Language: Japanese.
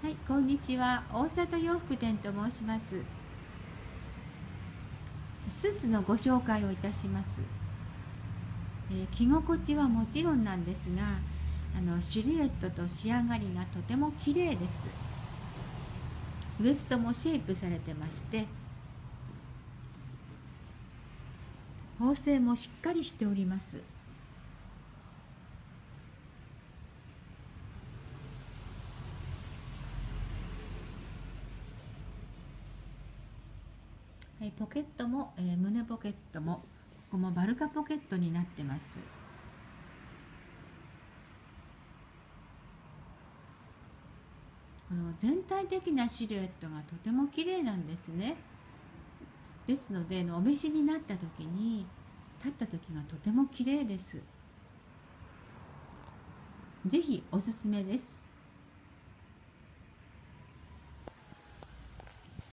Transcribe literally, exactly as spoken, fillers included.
はい、こんにちは。大里洋服店と申します。スーツのご紹介をいたします。えー着心地はもちろんなんですが、あのシルエットと仕上がりがとても綺麗です。ウエストもシェイプされてまして、縫製もしっかりしております。はい、ポケットも、えー胸ポケットもここもバルカポケットになってます。この全体的なシルエットがとても綺麗なんですね。ですので、お召しになった時に立った時がとても綺麗です。ぜひおすすめです。